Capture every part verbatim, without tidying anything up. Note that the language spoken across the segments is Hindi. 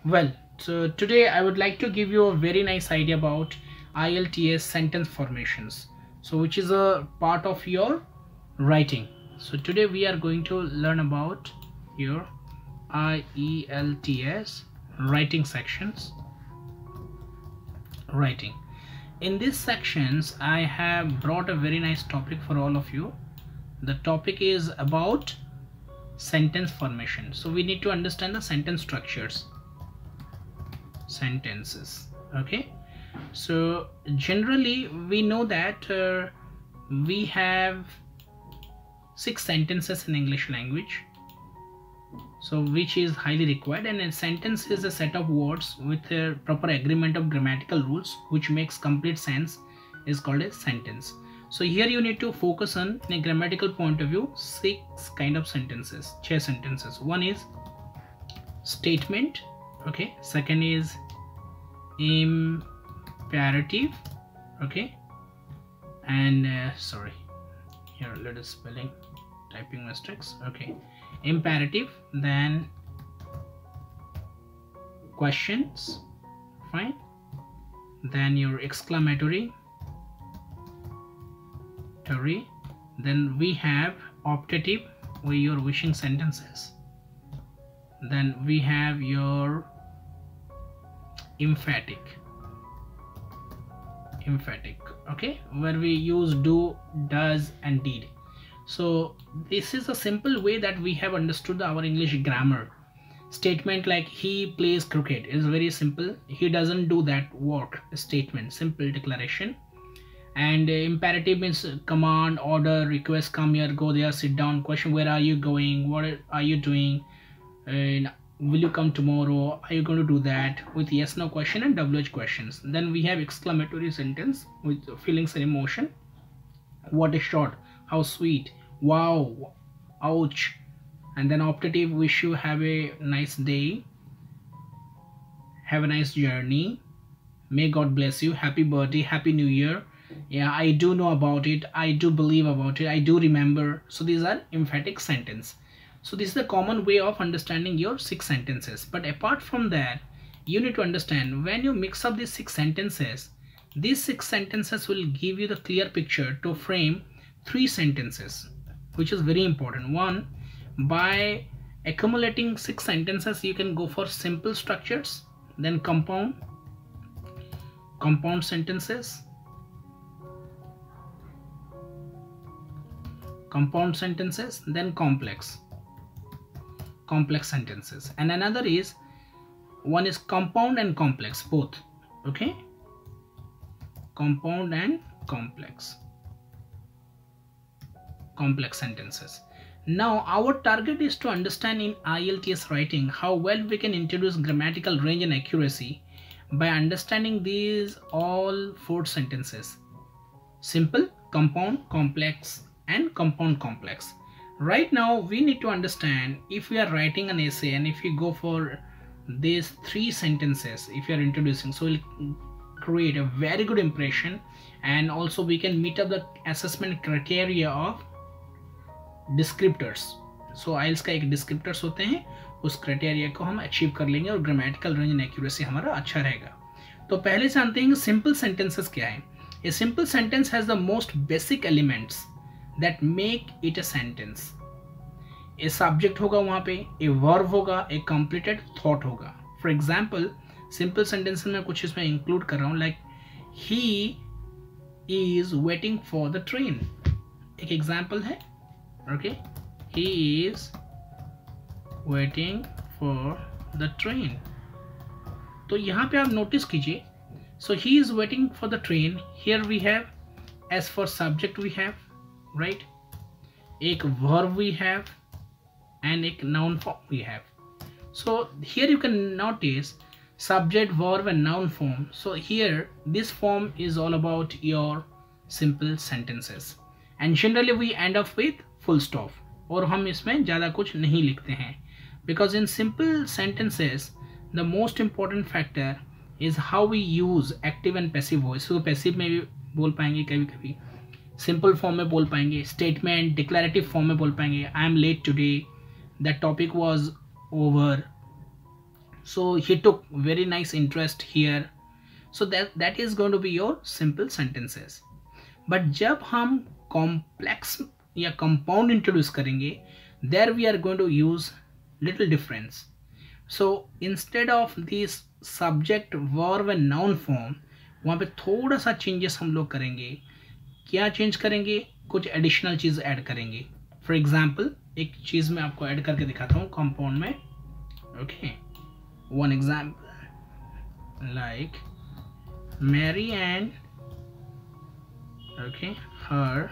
Well, so today I would like to give you a very nice idea about I E L T S sentence formations. So which is a part of your writing. So today we are going to learn about your I E L T S writing sections. Writing. In these sections I have brought a very nice topic for all of you. The topic is about sentence formation. So we need to understand the sentence structures. Sentences. Okay, so generally we know that uh, we have six sentences in English language, so which is highly required, and a sentence is a set of words with a proper agreement of grammatical rules which makes complete sense is called a sentence. So here you need to focus on, in a grammatical point of view, six kind of sentences, छह sentences. One is statement, okay, second is imperative, okay, and uh, sorry, here let us spelling typing mistakes, okay, imperative, then questions, fine, then your exclamatory, then we have optative where you're wishing sentences, then we have your emphatic emphatic okay, where we use do, does and did. So this is a simple way that we have understood our English grammar. Statement like he plays cricket is very simple, he doesn't do that work, statement, simple declaration. And uh, imperative means command, order, request, come here, go there, sit down. Question, where are you going, what are you doing, and will you come tomorrow, are you going to do that, with yes no question and W H questions. Then we have exclamatory sentence with feelings and emotion. What a shot, how sweet, wow, ouch. And then optative, wish you have a nice day, have a nice journey, may God bless you, happy birthday, happy new year, yeah, I do know about it, I do believe about it, I do remember. So these are emphatic sentence. So this is the common way of understanding your six sentences. But apart from that, you need to understand, when you mix up these six sentences, these six sentences will give you the clear picture to frame three sentences, which is very important. One, by accumulating six sentences, you can go for simple structures, then compound, compound sentences, compound sentences, then complex, complex sentences. And another is, one is compound and complex both, okay, compound and complex, complex sentences. Now our target is to understand in I E L T S writing how well we can introduce grammatical range and accuracy by understanding these all four sentences: simple, compound, complex and compound complex. Right now we need to understand, if we are writing an essay and if you go for these three sentences, if you are introducing, so we'll create a very good impression, and also we can meet up the assessment criteria of descriptors. So I E L T S का एक descriptors होते हैं, उस criteria को हम achieve कर लेंगे और grammatical range and accuracy हमारा अच्छा रहेगा. तो पहले जानते हैं simple sentences क्या है. A simple sentence has the most basic elements that make it a sentence. A subject होगा वहाँ पे, a verb होगा, a completed thought होगा. For example, simple sentences में कुछ इसमें include कर रहा हूँ, like he is waiting for the train. एक example है, okay, he is waiting for the train. तो यहाँ पे आप notice कीजिए, so he is waiting for the train. Here we have, as for subject we have, right, एक verb we have and एक noun form we have. So here you can notice subject, verb and noun form. So here this form is all about your simple sentences, and generally we end up with full stop, और हम इसमें ज़्यादा कुछ नहीं लिखते हैं, because in simple sentences the most important factor is how we use active and passive voice. So passive में भी बोल पाएंगे कभी कभी, सिंपल फॉर्म में बोल पाएंगे, स्टेटमेंट डिक्लेरेटिव फॉर्म में बोल पाएंगे, I am late today, that topic was over, so he took very nice interest here. So that that is going to be your simple sentences. But जब हम complex या compound introduce करेंगे, there we are going to use little difference. So instead of this subject verb and noun form, वहाँ पे थोड़ा सा changes हम लोग करेंगे. क्या change करेंगे? कुछ additional चीज़ add करेंगे. For example, एक चीज़ मैं आपको add करके दिखाता हूँ compound में. Okay, one example like Mary and okay her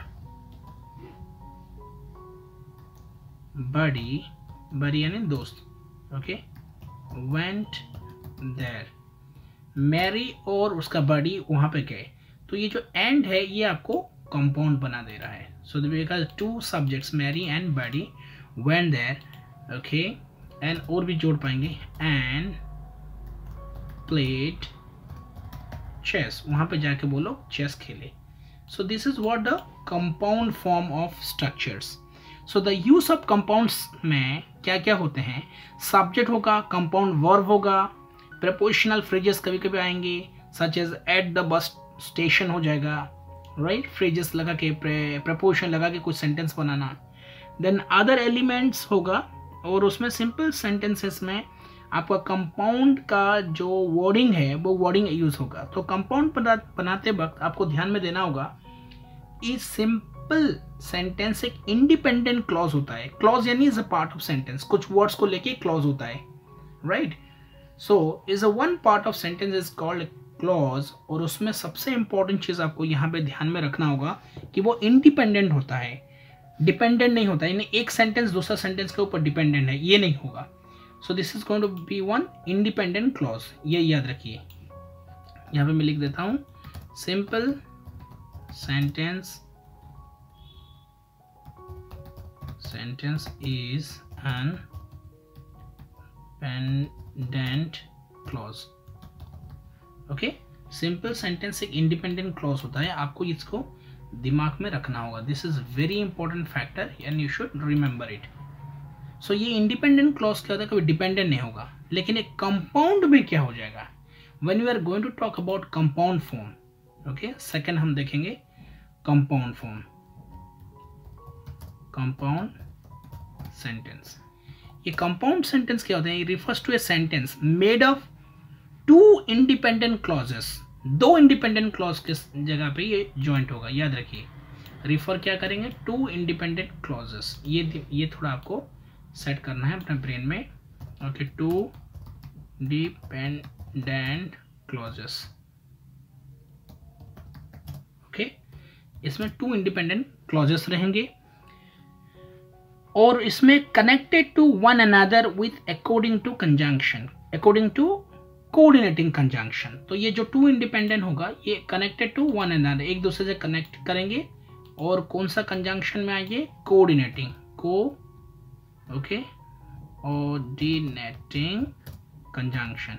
buddy buddy यानी दोस्त. Okay, went there. मैरी और उसका बडी वहां पे गए. तो ये जो एंड है ये आपको कंपाउंड बना दे रहा है. So because two subjects Mary and buddy went there. Okay, and और भी जोड़ पाएंगे एंड प्लेड चेस. वहां पे जाके बोलो चेस खेले. So this is what the compound form of structures. So the use of compounds में क्या क्या होते हैं? सब्जेक्ट होगा, कंपाउंड वर्ब होगा, प्रपोजिशनल फ्रेजेस कभी कभी आएंगे, such as at the bus station हो जाएगा, राइट right? फ्रेजेस लगा के प्रपोजिशन लगा के कुछ सेंटेंस बनाना. देन अदर एलिमेंट्स होगा और उसमें सिंपल सेंटेंसेस में आपका कंपाउंड का जो वर्डिंग है वो वर्डिंग यूज होगा. तो कंपाउंड बना, बनाते वक्त आपको ध्यान में देना होगा इस सिंपल सेंटेंस एक इंडिपेंडेंट क्लॉज होता है. क्लॉज यानी is a part of sentence. कुछ वर्ड्स को लेके क्लॉज होता है, right. So is a one part of sentence is called clause. और उसमें सबसे इंपॉर्टेंट चीज आपको यहाँ पे ध्यान में रखना होगा कि वो इंडिपेंडेंट होता है, डिपेंडेंट नहीं होता. यानी एक सेंटेंस दूसरा सेंटेंस के ऊपर डिपेंडेंट है, ये नहीं होगा. So this is going to be one independent clause. ये याद रखिए. यहाँ पे मैं लिख देता हूँ simple sentence sentence is an independent clause. Okay, simple sentence एक इंडिपेंडेंट क्लॉज होता है. आपको इसको दिमाग में रखना होगा. This is very important factor and you should remember it. So ये इंडिपेंडेंट क्लॉज क्या होता है? कभी डिपेंडेंट नहीं होगा. लेकिन एक कंपाउंड में क्या हो जाएगा? When we are going to talk about compound form. Okay, second हम देखेंगे कंपाउंड फॉर्म, कंपाउंड सेंटेंस. ये कंपाउंड सेंटेंस क्या होते हैं? Refers to a sentence made of two independent clauses. दो इंडिपेंडेंट क्लॉज के जगह पे ये जॉइंट होगा. याद रखिए, रिफर क्या करेंगे? Two independent clauses. ये ये थोड़ा आपको सेट करना है अपने ब्रेन में. Okay, two dependent clauses. Okay, इसमें टू इंडिपेंडेंट क्लॉजेस रहेंगे और इसमें connected to one another with according to conjunction, according to coordinating conjunction. तो ये जो टू इंडिपेंडेंट होगा ये कनेक्टेड टू वन अनदर, एक दूसरे से कनेक्ट करेंगे. और कौन सा कंजंक्शन में आएंगे? कोऑर्डिनेटिंग, को ओके कोऑर्डिनेटिंग कंजंक्शन.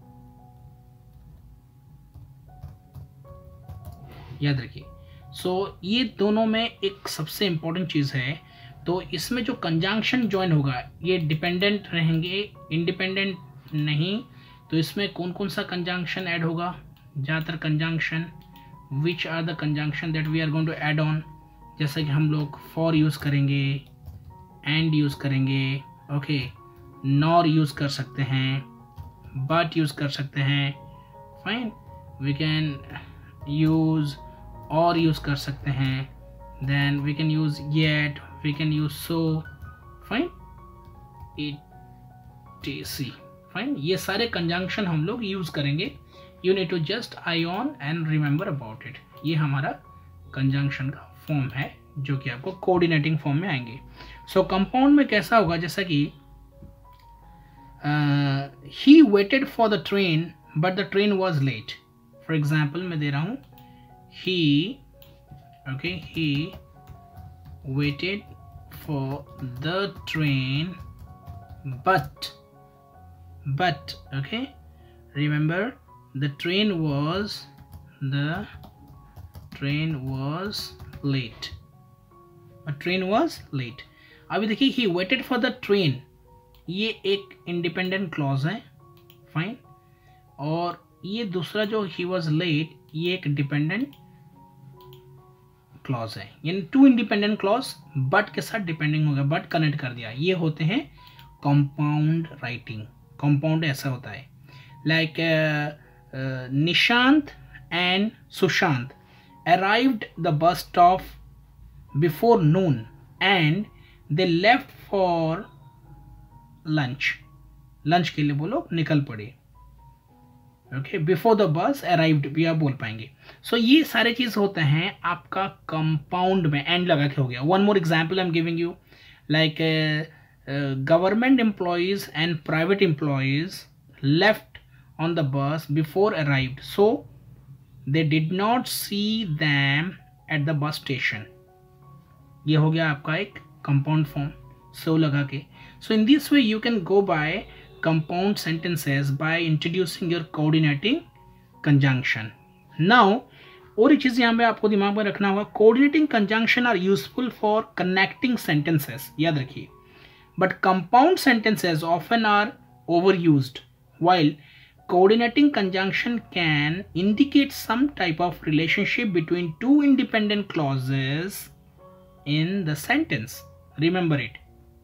याद रखिए. सो so, ये दोनों में एक सबसे इंपॉर्टेंट चीज है. तो इसमें जो कंजंक्शन ज्वाइन होगा ये डिपेंडेंट रहेंगे, इंडिपेंडेंट नहीं. तो इसमें कौन कौन सा कंजंक्शन ऐड होगा? ज़्यादातर conjunction which are the conjunction that we are going to add on. जैसे कि हम लोग फॉर यूज़ करेंगे, एंड यूज़ करेंगे, ओके, नॉर यूज़ कर सकते हैं, बट यूज़ कर सकते हैं. Fine, we can use or use कर सकते हैं. Then we can use yet, we can use so, fine, etc. fine. ये सारे कंजंक्शन हम लोग यूज करेंगे. you need to just eye on and remember about it. ये हमारा कंजंक्शन का फॉर्म है जो कि आपको कोऑर्डिनेटिंग फॉर्म में आएंगे. सो so, कंपाउंड में कैसा होगा? जैसा कि he waited for the train but the train was late. For example मैं दे रहा हूँ he, okay, he waited for the train but but okay, remember the train was the train was late, a train was late. अभी देखिए he waited for the train, ये एक इंडिपेंडेंट क्लॉज है. फाइन। और ये दूसरा जो ही वॉज लेट, ये एक डिपेंडेंट क्लॉज है, यानी टू इंडिपेंडेंट क्लॉज बट के साथ डिपेंडिंग हो गया, बट कनेक्ट कर दिया। ये होते हैं कंपाउंड राइटिंग। कंपाउंड ऐसा होता है like Nishant and Sushant arrived the bus stop before noon and they left for lunch. Lunch के लिए वो लोग निकल पड़े। Okay, before the bus arrived भी आप बोल पाएंगे। सो so, ये सारे चीज होते हैं आपका कंपाउंड में, एंड लगा के हो गया। One more example I am giving you, like government employees and private employees left on the bus before arrived, so they did not see them at the bus station. ये हो गया आपका एक कंपाउंड फॉर्म, सो लगा के। So in this way you can go by compound sentences by introducing your coordinating conjunction. Now, और एक चीज यहाँ पे आपको दिमाग में रखना होगा, coordinating conjunction are useful for connecting sentences, याद रखिए, but compound sentences often are overused, while coordinating conjunction can indicate some type of relationship between two independent clauses in the sentence. Remember it.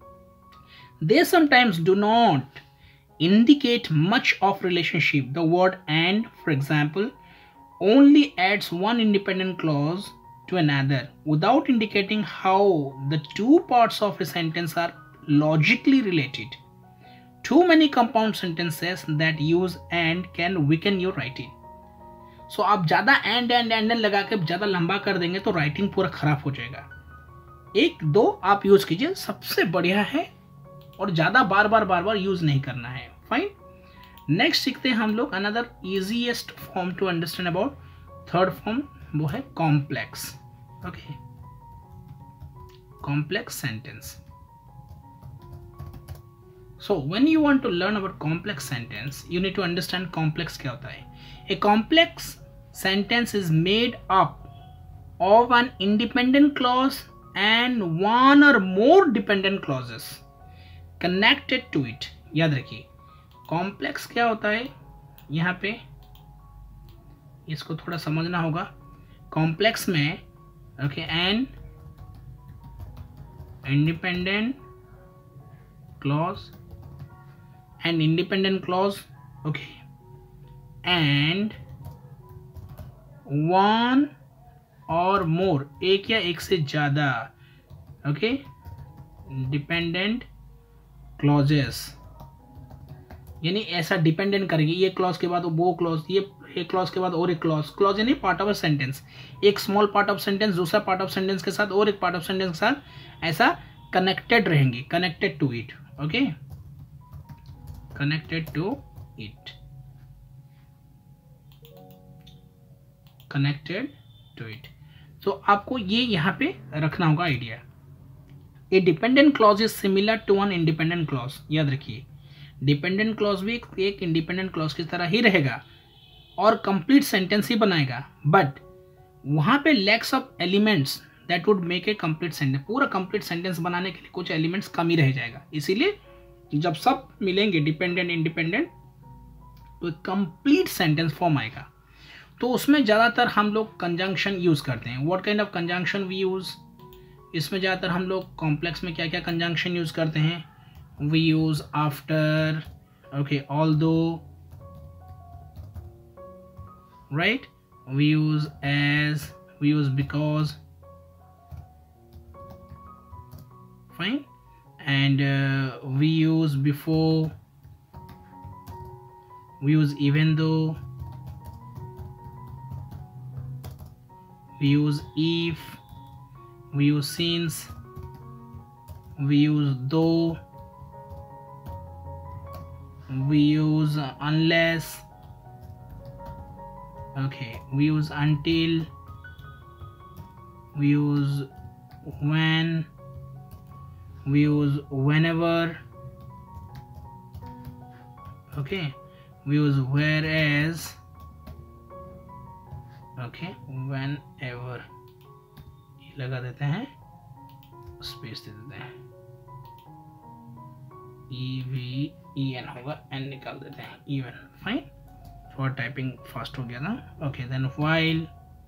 They sometimes do not indicate much of relationship. The word and, for example, only adds one independent clause to another without indicating how the two parts of a sentence are logically related. Too many compound sentences that use and can weaken your writing. So आप ज़्यादा and and and लगा के ज़्यादा लंबा कर देंगे तो राइटिंग पूरा खराब हो जाएगा। एक दो आप यूज कीजिए, सबसे बढ़िया है, और ज़्यादा बार बार बार बार यूज नहीं करना है। फाइन। नेक्स्ट सीखते हैं हम लोग another easiest form to understand about, third form, वो है complex. Okay, complex sentence. So when you want to learn about complex sentence, you need to understand complex क्या होता है। A complex sentence is made up of an independent clause and one और more dependent clauses connected to it. याद रखिए, कॉम्प्लेक्स क्या होता है, यहाँ पे इसको थोड़ा समझना होगा। कॉम्प्लेक्स में okay, an independent clause and independent clause, okay, and one और मोर, एक या एक से ज्यादा ओके डिपेंडेंट क्लॉजेस, यानी ऐसा डिपेंडेंट करेगी, ये क्लॉज के बाद वो क्लॉज, ये एक क्लॉज के बाद और एक क्लॉज। क्लॉज यानी पार्ट ऑफ अ सेंटेंस, एक स्मॉल पार्ट ऑफ सेंटेंस दूसरा पार्ट ऑफ सेंटेंस के साथ और एक पार्ट ऑफ सेंटेंस के साथ ऐसा कनेक्टेड रहेंगे, connected to it. Okay, connected to it, connected to it. तो आपको ये यहाँ पे रखना होगा idea. A dependent clause is similar to one independent clause. याद रखिए, डिपेंडेंट क्लॉज भी एक इंडिपेंडेंट क्लॉज की तरह ही रहेगा और कंप्लीट सेंटेंस ही बनाएगा, बट वहां पे lacks of elements that would make a complete sentence. पूरा कंप्लीट सेंटेंस बनाने के लिए कुछ एलिमेंट्स कम ही रह जाएगा, इसीलिए जब सब मिलेंगे डिपेंडेंट इंडिपेंडेंट तो कंप्लीट सेंटेंस फॉर्म आएगा। तो उसमें ज़्यादातर हम लोग कंजंक्शन यूज करते हैं। What kind of conjunction we use, इसमें ज़्यादातर हम लोग कॉम्प्लेक्स में क्या क्या कंजंक्शन यूज करते हैं। We use after, okay, although, right? We use as, we use because, fine, and uh, we use before, we use even though, we use if, we use since, we use though, we use unless, okay, we use until, we use when, we use whenever, okay, we use whereas, okay, whenever, ये लगा देते हैं, स्पेस दे देते हैं, E V ई एन होगा, एन निकाल देते हैं, even, fine, for typing fast हो गया ना। Okay, then while,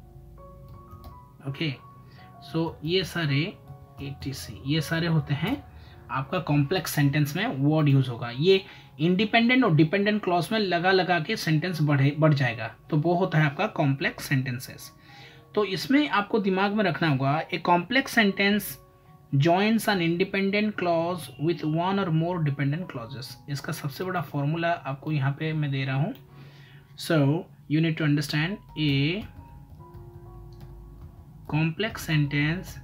okay, so ये सारे एटीसी, ये सारे होते हैं आपका कॉम्प्लेक्स सेंटेंस में वर्ड यूज होगा। ये इंडिपेंडेंट और डिपेंडेंट क्लॉज में लगा लगा के सेंटेंस बढ़े बढ़ जाएगा, तो वो होता है आपका कॉम्प्लेक्स सेंटेंसेस। तो इसमें आपको दिमाग में रखना होगा, a complex sentence joins an independent clause with one और मोर डिपेंडेंट क्लॉजेस। इसका सबसे बड़ा फॉर्मूला आपको यहाँ पे मैं दे रहा हूँ। So you need to understand, a complex sentence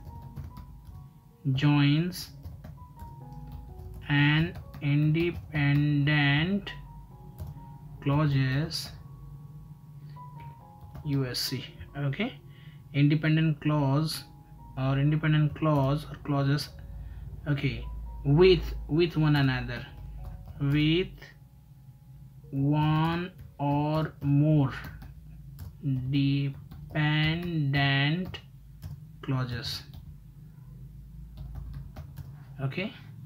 joins an independent clauses U S C, okay, independent clause or independent clause or clauses, okay, with with one another, with one or more dependent clauses, okay,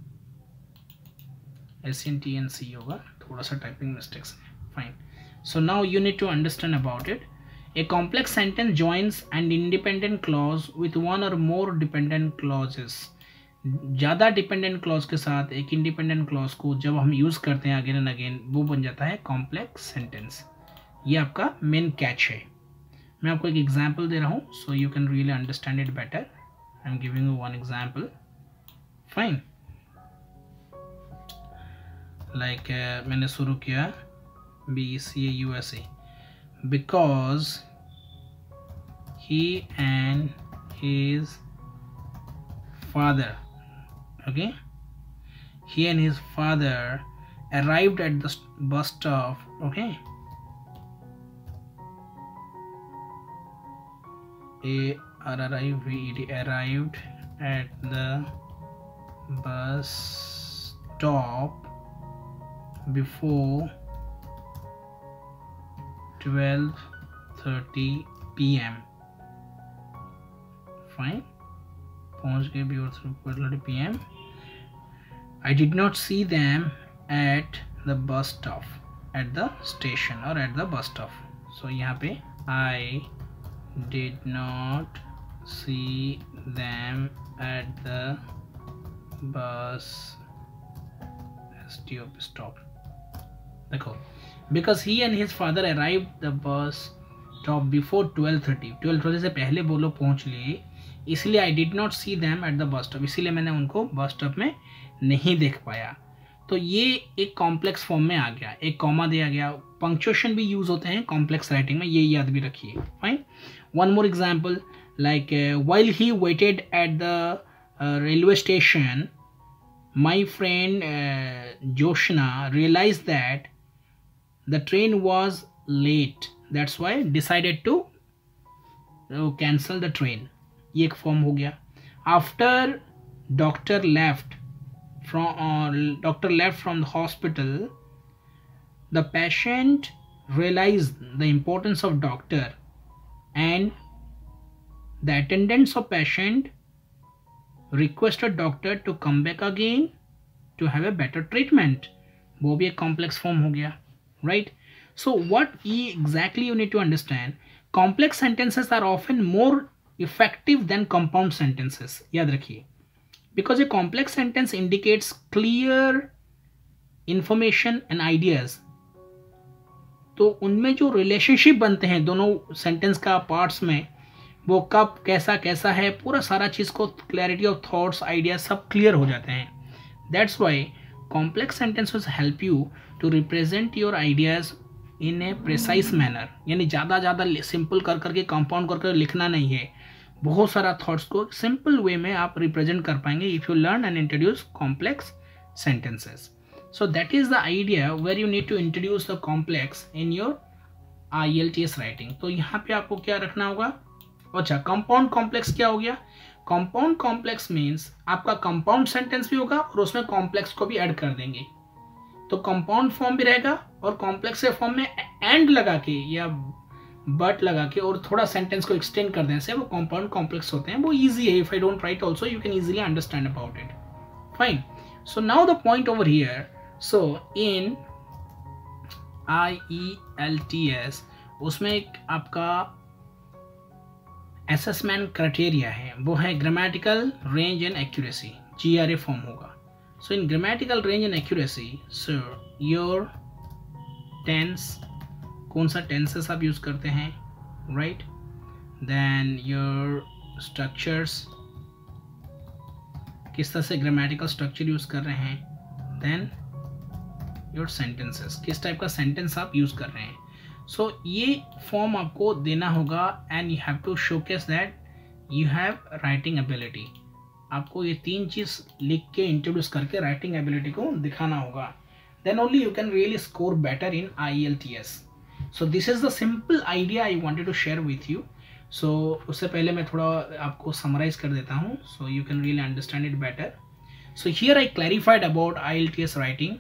S N T N C होगा, थोड़ा सा टाइपिंग मिस्टेक्स है, fine. So now you need to understand about it. A complex sentence joins and independent clause with one और मोर डिपेंडेंट क्लॉजेस। ज़्यादा डिपेंडेंट क्लॉज के साथ एक इंडिपेंडेंट क्लॉज को जब हम यूज़ करते हैं अगेन एंड अगेन, वो बन जाता है कॉम्प्लेक्स सेंटेंस। ये आपका मेन कैच है। मैं आपको एक एग्जाम्पल दे रहा हूँ, so you can really understand it better. I am giving you one example, fine. Like मैंने शुरू किया B C A U S A, because he and his father, okay, he and his father arrived at the bus stop, okay, a arrived arrived at the bus stop before twelve thirty p m fine, पहुंच गए before twelve thirty p m I did not see them at the bus stop, at the station or at the bus stop. So यहाँ पे I did not see them at the bus stop. देखो, because he and his father arrived the bus stop before twelve thirty. twelve thirty से पहले वो लोग पहुँच लिए, इसलिए I did not see them at the bus stop. इसीलिए मैंने उनको बस स्टॉप में नहीं देख पाया। तो ये एक कॉम्प्लेक्स फॉर्म में आ गया, एक कॉमा दिया गया। पंक्चुएशन भी यूज होते हैं कॉम्प्लेक्स राइटिंग में, ये याद भी रखिए, fine. One more example, like while he waited at the railway station, my friend Joshna realize that the train was late, that's why decided to cancel the train. ये एक फॉर्म हो गया। After doctor left from uh, doctor left from the hospital, the patient realized the importance of doctor and the attendants of patient requested doctor to come back again to have a better treatment. वो भी एक complex form हो गया, right? So what exactly you need to understand, complex sentences are often more effective than compound sentences. याद रखिए, because a complex sentence indicates clear information and ideas. तो उनमें जो रिलेशनशिप बनते हैं दोनों सेंटेंस का पार्ट्स में, वो कब कैसा कैसा है, पूरा सारा चीज़ को क्लैरिटी ऑफ थॉट्स आइडियाज सब क्लियर हो जाते हैं। That's why complex sentences help you to represent your ideas in a precise manner. यानी ज़्यादा ज़्यादा सिंपल कर करके कंपाउंड कर कर लिखना नहीं है, बहुत सारा थॉट्स को सिंपल वे में आप रिप्रेजेंट कर पाएंगे if you learn and introduce complex sentences. So that is the idea where you need to introduce the complex in your I L T S writing. तो यहाँ पे आपको क्या रखना होगा? अच्छा, कंपाउंड कॉम्प्लेक्स क्या हो गया? कंपाउंड कॉम्प्लेक्स मीन्स आपका कंपाउंड सेंटेंस भी होगा और उसमें कॉम्प्लेक्स को भी ऐड कर देंगे, तो कंपाउंड फॉर्म भी रहेगा और कॉम्प्लेक्स के फॉर्म में एंड लगा के या बट लगा के और थोड़ा सेंटेंस को एक्सटेंड कर देने से वो कंपाउंड कॉम्प्लेक्स होते हैं। वो इजी है, if I don't write also you can easily understand about it, fine. So now the point over here, so in I E L T S उसमें एक आपका असेसमेंट क्राइटेरिया है, वो है grammatical range and accuracy, G R A form होगा. So in grammatical range and accuracy so your tense, कौन सा टेंसेस आप यूज करते हैं, राइट, देन योर स्ट्रक्चर्स, किस तरह से ग्रामेटिकल स्ट्रक्चर यूज कर रहे हैं, देन योर सेंटेंसेस, किस टाइप का सेंटेंस आप यूज कर रहे हैं. सो so, ये फॉर्म आपको देना होगा and you have to showcase that you have writing ability. आपको ये तीन चीज लिख के इंट्रोड्यूस करके राइटिंग एबिलिटी को दिखाना होगा. Then only you can really score better in I E L T S. So this is the simple idea I wanted to share with you. So उससे पहले मैं थोड़ा आपको समराइज कर देता हूँ so you can really understand it better. So here I clarified about I E L T S writing,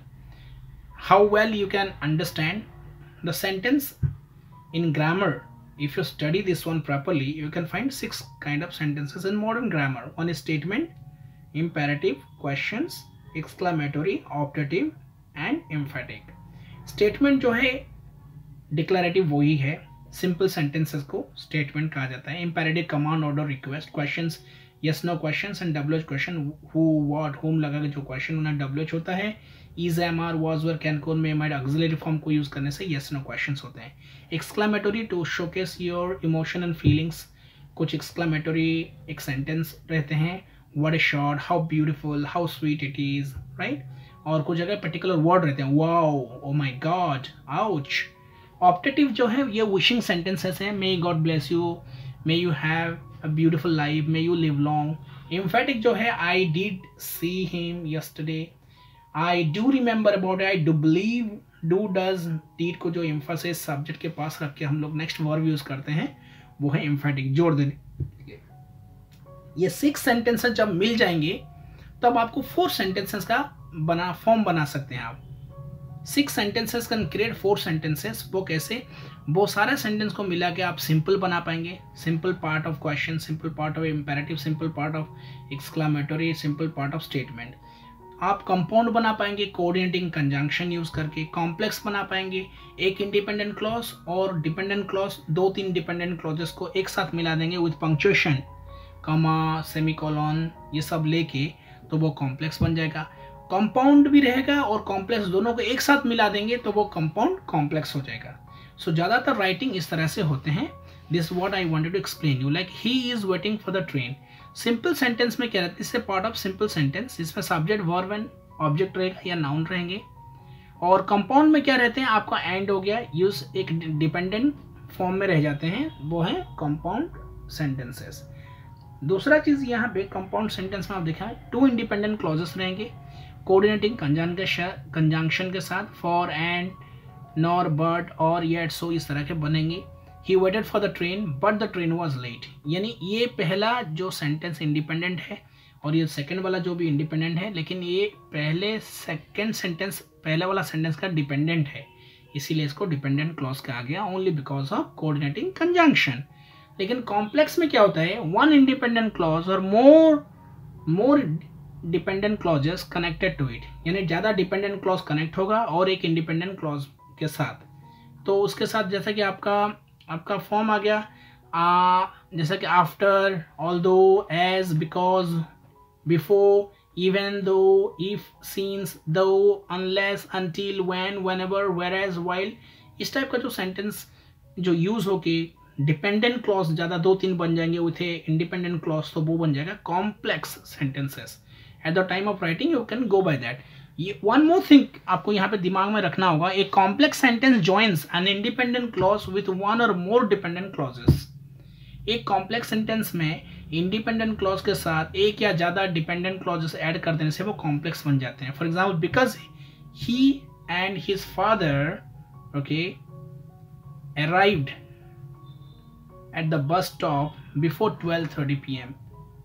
how well you can understand the sentence in grammar. If you study this one properly, you can find six kind of sentences in modern grammar. One is statement, imperative, questions, exclamatory, optative and emphatic. Statement जो है declarative वही है, simple sentences को statement कहा जाता है. Imperative command order request, questions yes no questions and W H question, who what whom लगा के जो question उन्हें W H होता है. is, am, are, was, were, can, could, may, might, auxiliary form को यूज करने से yes no questions होते हैं. Exclamatory to showcase your emotion and feelings, कुछ exclamatory एक sentence रहते हैं, what a shot, how beautiful, how sweet it is, right? और कुछ जगह particular word रहते हैं, wow, oh my god, ouch. Optative जो है ये wishing sentences हैं, may God bless you, may you have a beautiful life, may you live long. Emphatic जो है I did see him yesterday, I do remember about it, I do believe, do, does, did को जो emphasis subject के पास रख के हम लोग next verb यूज करते हैं वो है emphatic, जोड़ देने. ये six sentences जब मिल जाएंगे तब आपको four sentences का बना फॉर्म बना सकते हैं आप. Six sentences can create four sentences. वो कैसे, वो सारे सेंटेंस को मिला के आप सिंपल बना पाएंगे. Simple part of question, simple part of imperative, simple part of exclamatory, simple part of statement. आप कंपाउंड बना पाएंगे कोऑर्डिनेटिंग कंजंक्शन यूज करके. कॉम्प्लेक्स बना पाएंगे, एक इंडिपेंडेंट क्लॉज और डिपेंडेंट क्लॉज, दो तीन डिपेंडेंट क्लॉजेस को एक साथ मिला देंगे विद पंक्चुएशन, कॉमा, सेमीकोलन, ये सब लेके तो वो कॉम्प्लेक्स बन जाएगा. कंपाउंड भी रहेगा और कॉम्प्लेक्स दोनों को एक साथ मिला देंगे तो वो कंपाउंड कॉम्प्लेक्स हो जाएगा. सो so, ज़्यादातर राइटिंग इस तरह से होते हैं. This what I wanted to explain you. Like he is waiting for the train, simple sentence में क्या रहता है, इससे पार्ट ऑफ सिंपल सेंटेंस, इसमें सब्जेक्ट वर्ब एंड ऑब्जेक्ट रहेगा या नाउन रहेंगे. और कंपाउंड में क्या रहते हैं, आपका एंड हो गया, यूज एक डिपेंडेंट फॉर्म में रह जाते हैं, वो है कंपाउंड सेंटेंसेस. दूसरा चीज यहाँ पे कंपाउंड सेंटेंस में आप देखा टू इंडिपेंडेंट क्लॉजेस रहेंगे कोऑर्डिनेटिंग कंजंक्शन के साथ, for, and, nor, but, or, yet, so, इस तरह के बनेंगे. He waited for the train, but the train was late. यानी ये पहला जो सेंटेंस इंडिपेंडेंट है और ये सेकंड वाला जो भी इंडिपेंडेंट है, लेकिन ये पहले सेकंड सेंटेंस पहले वाला सेंटेंस का डिपेंडेंट है, इसीलिए इसको डिपेंडेंट क्लॉज कहा गया, only because of coordinating conjunction. लेकिन कॉम्प्लेक्स में क्या होता है, वन इंडिपेंडेंट क्लॉज और more more dependent clauses connected to it, यानी ज़्यादा डिपेंडेंट क्लॉज कनेक्ट होगा और एक इंडिपेंडेंट क्लॉज के साथ. तो उसके साथ जैसा कि आपका आपका फॉर्म आ गया, आ, जैसा कि after, although, as, because, before, even though, if, since, though, unless, until, when, whenever, whereas, while, इस टाइप का जो सेंटेंस जो यूज हो के डिपेंडेंट क्लॉज ज़्यादा दो तीन बन जाएंगे विथ इंडिपेंडेंट क्लॉज, तो वो बन जाएगा complex sentences. At the time of writing you can go by that. ये वन मोर थिंग आपको यहाँ पे दिमाग में रखना होगा, एक complex sentence joins an independent clause with one और मोर डिपेंडेंट क्लॉजेस. एक कॉम्प्लेक्स सेंटेंस में इंडिपेंडेंट क्लॉज के साथ एक या ज्यादा डिपेंडेंट क्लॉजेस ऐड कर देने से वो कॉम्प्लेक्स बन जाते हैं. For example, because he and his father okay arrived at the bus stop before twelve thirty P M.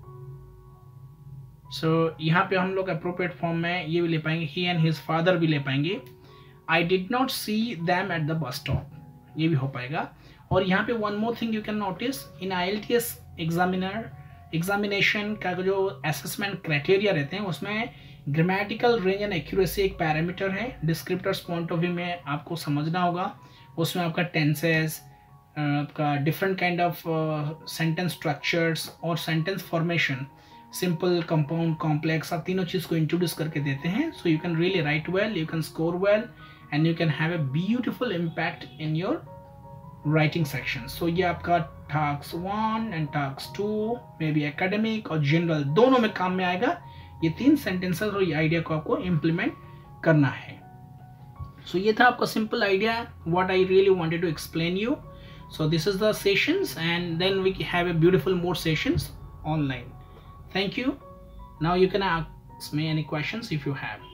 So so, यहाँ पे हम लोग अप्रोप्रिएट फॉर्म में ये भी ले पाएंगे, ही एंड हिज फादर भी ले पाएंगे. I did not see them at the bus stop, ये भी हो पाएगा. और यहाँ पे one more thing you can notice, in I L T S examiner examination का जो असेसमेंट क्राइटेरिया रहते हैं उसमें ग्रामेटिकल रेंज एंड एक्यूरेसी एक पैरामीटर है, डिस्क्रिप्टर्स पॉइंट ऑफ व्यू में आपको समझना होगा। उसमें आपका टेंसेस, आपका different kind of sentence structures और sentence formation, simple, compound, complex, आप तीनों चीज़ को इंट्रोड्यूस करके देते हैं। So you can really write well, you can score well and you can have a beautiful impact in your writing section. So ये आपका task one and task two may be academic और जनरल दोनों में काम में आएगा। ये तीन सेंटेंसेस और ये आइडिया को आपको इम्प्लीमेंट करना है। सो so, ये था आपका simple idea what I really wanted to explain you. So this is the sessions and then we have a beautiful more sessions online. Thank you. Now you can ask me any questions if you have.